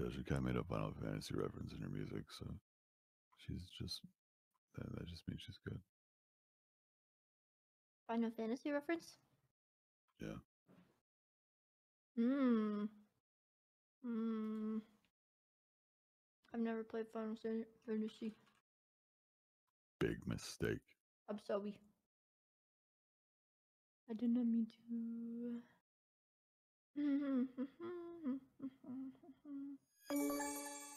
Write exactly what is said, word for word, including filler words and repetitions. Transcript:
Doja Cat made a Final Fantasy reference in her music, so she's just that, that just means she's good. Final Fantasy reference? Yeah. Hmm. Hmm. I've never played Final Fantasy. Big mistake. I'm sorry. I did not mean to.